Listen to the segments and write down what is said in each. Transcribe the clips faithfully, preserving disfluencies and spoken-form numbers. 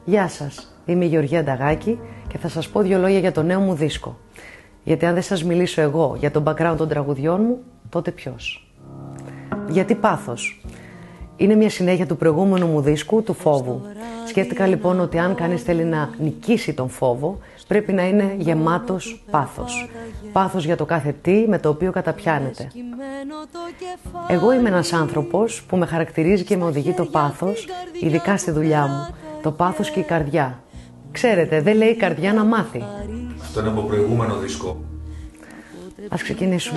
Γεια σας, είμαι η Γεωργία Νταγάκη και θα σας πω δύο λόγια για το νέο μου δίσκο. Γιατί αν δεν σας μιλήσω εγώ για τον background των τραγουδιών μου, τότε ποιος? Γιατί πάθος? Είναι μια συνέχεια του προηγούμενου μου δίσκου, του φόβου. Σκέφτηκα λοιπόν ότι αν κανείς θέλει να νικήσει τον φόβο, πρέπει να είναι γεμάτος πάθος. Πάθος για το κάθε τι με το οποίο καταπιάνεται. Εγώ είμαι ένας άνθρωπος που με χαρακτηρίζει και με οδηγεί το πάθος, ειδικά στη δουλειά μου. Το πάθος και η καρδιά. Ξέρετε, δεν λέει η καρδιά να μάθει. Αυτό είναι από προηγούμενο δίσκο. Ας ξεκινήσουμε.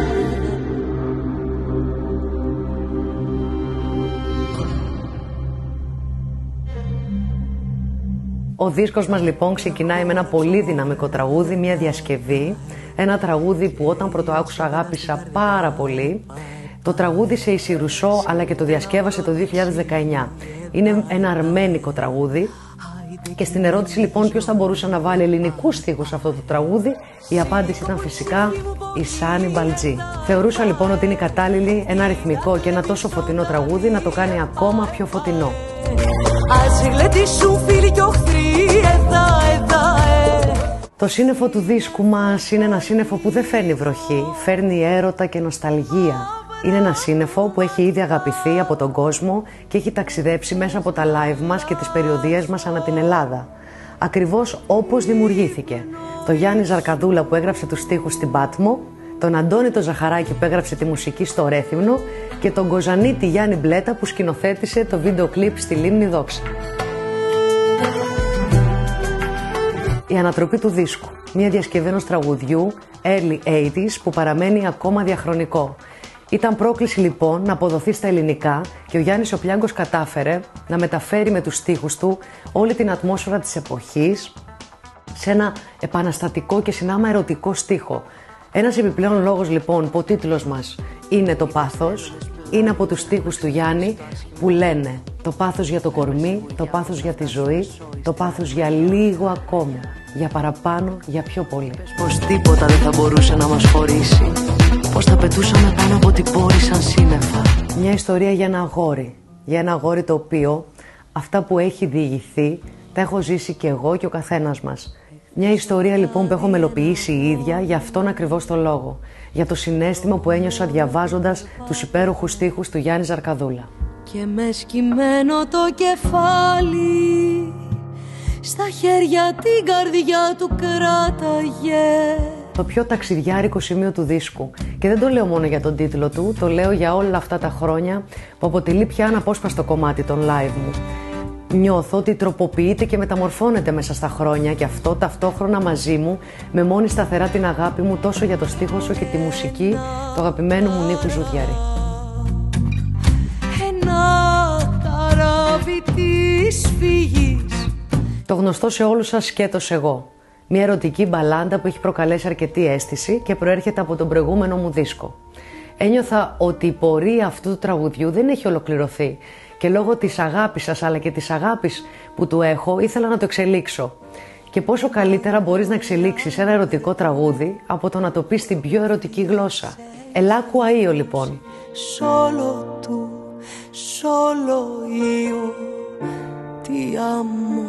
Ο δίσκος μας λοιπόν ξεκινάει με ένα πολύ δυναμικό τραγούδι, μια διασκευή. Ένα τραγούδι που όταν πρώτο άκουσα αγάπησα πάρα πολύ. Το τραγούδισε η Σιρουσό αλλά και το διασκεύασε το δύο χιλιάδες δεκαεννιά. Είναι ένα αρμένικο τραγούδι. Και στην ερώτηση λοιπόν ποιος θα μπορούσε να βάλει ελληνικούς στίχους σε αυτό το τραγούδι, η απάντηση ήταν φυσικά η Σάνι Μπαλτζή. Θεωρούσα λοιπόν ότι είναι κατάλληλη ένα ρυθμικό και ένα τόσο φωτεινό τραγούδι να το κάνει ακόμα πιο φωτεινό. Το σύννεφο του δίσκου μας είναι ένα σύννεφο που δεν φέρνει βροχή, φέρνει έρωτα και νοσταλγία. Είναι ένα σύννεφο που έχει ήδη αγαπηθεί από τον κόσμο και έχει ταξιδέψει μέσα από τα live μας και τις περιοδίες μας ανά την Ελλάδα. Ακριβώς όπως δημιουργήθηκε. Το Γιάννη Ζαρκαδούλα που έγραψε τους στίχους στην Πάτμο, τον Αντώνη το Ζαχαράκη που έγραψε τη μουσική στο Ρέθυμνο και τον Κοζανίτη Γιάννη Μπλέτα που σκηνοθέτησε το βίντεο κλιπ στη Λίμνη Δόξα. Η ανατροπή του δίσκου. Μια διασκευή ενός τραγουδιού early ογδόντα που παραμένει ακόμα διαχρονικό. Ήταν πρόκληση λοιπόν να αποδοθεί στα ελληνικά και ο Γιάννης ο Πλιάγκος κατάφερε να μεταφέρει με τους στίχους του όλη την ατμόσφαιρα της εποχής σε ένα επαναστατικό και συνάμα ερωτικό στίχο. Ένας επιπλέον λόγος λοιπόν που ο τίτλος μας είναι το πάθος, είναι από τους στίχους του Γιάννη που λένε το πάθος για το κορμί, το πάθος για τη ζωή, το πάθος για λίγο ακόμη, για παραπάνω, για πιο πολύ. Πως τίποτα δεν θα μπορούσε να μας χωρίσει, πως θα πετούσαμε πάνω από την πόλη σαν σύννεφα. Μια ιστορία για ένα αγόρι, για ένα αγόρι το οποίο αυτά που έχει διηγηθεί τα έχω ζήσει και εγώ και ο καθένας μας. Μια ιστορία λοιπόν που έχω μελοποιήσει η ίδια για αυτόν ακριβώς το λόγο. Για το συναίσθημα που ένιωσα διαβάζοντας τους υπέροχους στίχους του Γιάννη Ζαρκαδούλα. Και με σκυμμένο το κεφάλι, στα χέρια την καρδιά του κράταγε. Το πιο ταξιδιάρικο σημείο του δίσκου. Και δεν το λέω μόνο για τον τίτλο του, το λέω για όλα αυτά τα χρόνια που αποτελεί πια αναπόσπαστο κομμάτι των live μου. Νιώθω ότι τροποποιείται και μεταμορφώνεται μέσα στα χρόνια και αυτό ταυτόχρονα μαζί μου με μόνη σταθερά την αγάπη μου τόσο για το στίχο όσο και τη μουσική του αγαπημένου μου Νίκου Ζουδιαρή. Ένα καράβι της φυγής. Το γνωστό σε όλους σας σκέτος εγώ. Μια ερωτική μπαλάντα που έχει προκαλέσει αρκετή αίσθηση και προέρχεται από τον προηγούμενο μου δίσκο. Ένιωθα ότι η πορεία αυτού του τραγουδιού δεν έχει ολοκληρωθεί και λόγω της αγάπης σας αλλά και της αγάπης που του έχω ήθελα να το εξελίξω. Και πόσο καλύτερα μπορείς να εξελίξεις ένα ερωτικό τραγούδι από το να το πεις στην πιο ερωτική γλώσσα. Ελάκου αΐο λοιπόν. Solo tu, solo io ti amo.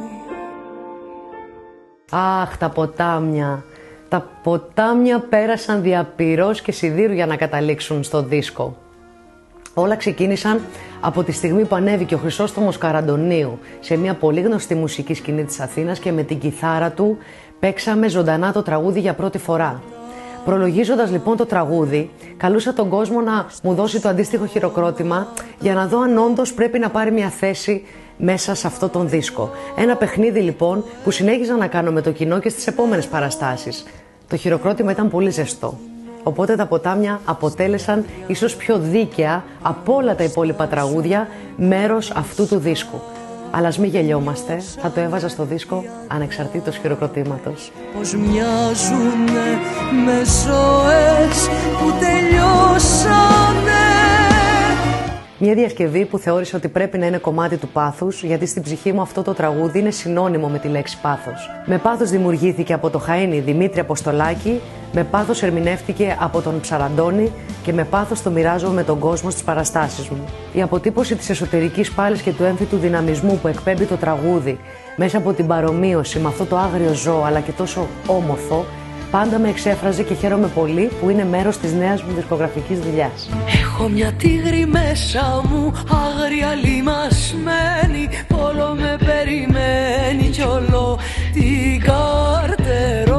Αχ, τα ποτάμια. Τα ποτάμια πέρασαν δια πυρός και σιδήρου για να καταλήξουν στο δίσκο. Όλα ξεκίνησαν από τη στιγμή που ανέβηκε ο Χρυσόστομος Καραντονίου σε μια πολύ γνωστή μουσική σκηνή της Αθήνας και με την κιθάρα του παίξαμε ζωντανά το τραγούδι για πρώτη φορά. Προλογίζοντας λοιπόν το τραγούδι, καλούσα τον κόσμο να μου δώσει το αντίστοιχο χειροκρότημα για να δω αν όντως πρέπει να πάρει μια θέση μέσα σε αυτό τον δίσκο. Ένα παιχνίδι λοιπόν που συνέχιζα να κάνω με το κοινό και στις επόμενες παραστάσεις. Το χειροκρότημα ήταν πολύ ζεστό. Οπότε τα ποτάμια αποτέλεσαν ίσως πιο δίκαια από όλα τα υπόλοιπα τραγούδια μέρος αυτού του δίσκου. Αλλά ας μην γελιόμαστε, θα το έβαζα στο δίσκο ανεξαρτήτως χειροκροτήματος. Πως μοιάζουνε με ζωές που τελειώσανε. Μια διασκευή που θεώρησα ότι πρέπει να είναι κομμάτι του πάθους, γιατί στην ψυχή μου αυτό το τραγούδι είναι συνώνυμο με τη λέξη πάθος. Με πάθος δημιουργήθηκε από το Χαΐνι Δημήτρη Αποστολάκη, με πάθος ερμηνεύτηκε από τον Ψαραντώνη και με πάθος το μοιράζομαι με τον κόσμο στις παραστάσεις μου. Η αποτύπωση της εσωτερικής πάλης και του έμφυτου δυναμισμού που εκπέμπει το τραγούδι Μέσα από την παρομοίωση με αυτό το άγριο ζώο αλλά και τόσο όμορφο, πάντα με εξέφραζε και χαίρομαι πολύ που είναι μέρος της νέας μου δισκογραφικής δουλειάς. Έχω μια τίγρη μέσα μου, άγρια λιμασμένη, πόλο με περιμένει κι όλο την καρτερώ.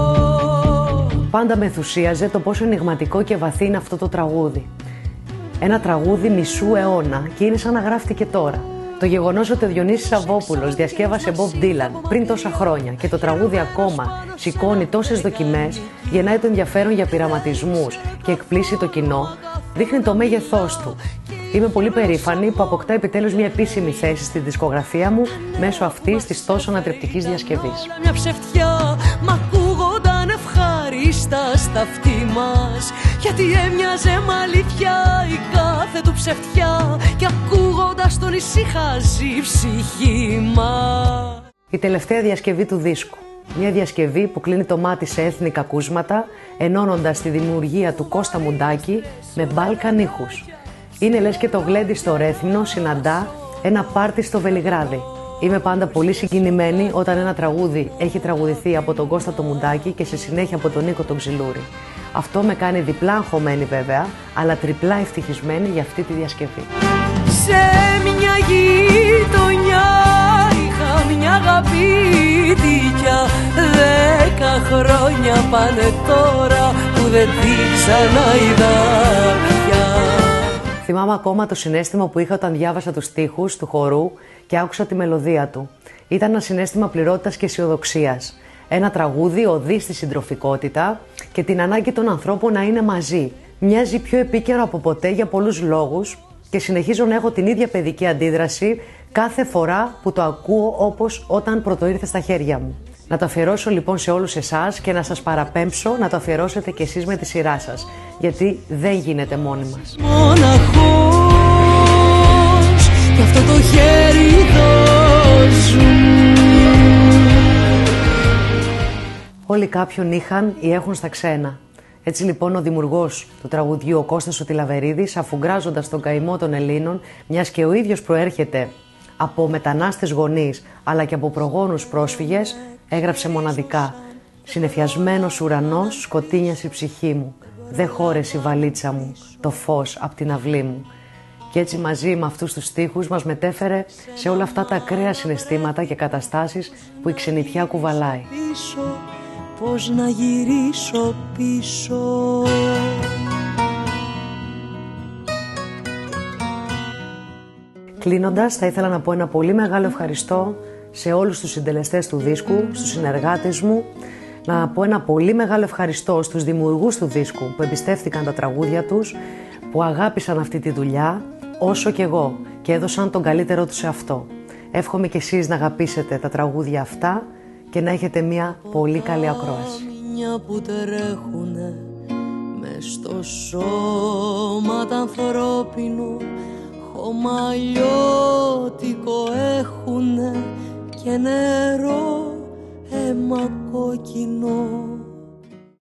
Πάντα με ενθουσίαζε το πόσο ενιγματικό και βαθύ είναι αυτό το τραγούδι. Ένα τραγούδι μισού αιώνα και είναι σαν να γράφτηκε τώρα. Το γεγονός ότι ο Διονύσης Σαββόπουλος διασκεύασε Bob Dylan πριν τόσα χρόνια και το τραγούδι ακόμα σηκώνει τόσες δοκιμές, γεννάει το ενδιαφέρον για πειραματισμούς και εκπλήσει το κοινό, δείχνει το μέγεθός του. Είμαι πολύ περήφανη που αποκτά επιτέλους μια επίσημη θέση στη δισκογραφία μου μέσω αυτής της τόσο ανατρεπτικής διασκευής. Μια ψευτιά μ' ακούγονταν ευχαρίστα στα αυτή μας, γιατί έμοιαζε μ' αλήθεια η κάθε του ψευτιά και ακούγοντας τον ησύχαζε η ψυχή μας. Η τελευταία διασκευή του δίσκου. Μια διασκευή που κλείνει το μάτι σε έθνικα ακούσματα, ενώνοντας τη δημιουργία του Κώστα Μουντάκη με Balkan ήχους. Είναι λες και το γλέντι στο Ρέθυμνο συναντά ένα πάρτι στο Βελιγράδι. Είμαι πάντα πολύ συγκινημένη όταν ένα τραγούδι έχει τραγουδηθεί από τον Κώστα το Μουντάκη και σε συνέχεια από τον Νίκο τον Ξυλούρη. Αυτό με κάνει διπλά αγχωμένη βέβαια, αλλά τριπλά ευτυχισμένη για αυτή τη διασκευή. Σε μια γειτονιά είχα μια αγαπήτικια, δέκα χρόνια πάνε τώρα που δεν τη ξαναείδα πια. Θυμάμαι ακόμα το συναίσθημα που είχα όταν διάβασα τους στίχους του χορού και άκουσα τη μελωδία του. Ήταν ένα συναίσθημα πληρότητας και αισιοδοξίας. Ένα τραγούδι οδεί στη συντροφικότητα και την ανάγκη των ανθρώπων να είναι μαζί. Μοιάζει πιο επίκαιρο από ποτέ για πολλούς λόγους και συνεχίζω να έχω την ίδια παιδική αντίδραση κάθε φορά που το ακούω όπως όταν πρωτοήρθε στα χέρια μου. Να το αφιερώσω λοιπόν σε όλους εσάς και να σας παραπέμψω να το αφιερώσετε κι εσείς με τη σειρά σας, γιατί δεν γίνεται μόνοι μας. Μοναχός, κι αυτό το χέρι δώσου. Όλοι κάποιον είχαν ή έχουν στα ξένα. Έτσι λοιπόν ο δημιουργός του τραγουδιού, ο Κώστας ο Τιλαβερίδης, αφουγκράζοντας τον καημό των Ελλήνων, μιας και ο ίδιος προέρχεται από μετανάστες γονείς αλλά και από προγόνους πρόσφυγες, έγραψε μοναδικά «Συνεφιασμένος ουρανός σκοτίνιασε η ψυχή μου, δε χώρεσε η βαλίτσα μου, το φως απ' την αυλή μου». Και έτσι μαζί με αυτούς τους στίχους μας μετέφερε σε όλα αυτά τα ακραία συναισθήματα και καταστάσεις που η ξενιτιά κουβαλάει. Πίσω, πώς να γυρίσω πίσω. Κλείνοντας, θα ήθελα να πω ένα πολύ μεγάλο ευχαριστώ σε όλους τους συντελεστές του δίσκου, στους συνεργάτες μου, να πω ένα πολύ μεγάλο ευχαριστώ στους δημιουργούς του δίσκου που εμπιστεύτηκαν τα τραγούδια τους, που αγάπησαν αυτή τη δουλειά όσο και εγώ και έδωσαν τον καλύτερό τους σε αυτό. Εύχομαι και εσείς να αγαπήσετε τα τραγούδια αυτά και να έχετε μια πολύ καλή ακρόαση. Που τρέχουνε μες στο σώμα τ' ανθρώπινο, χωμαλιώτικο έχουνε και νερό αίμα κόκκινο.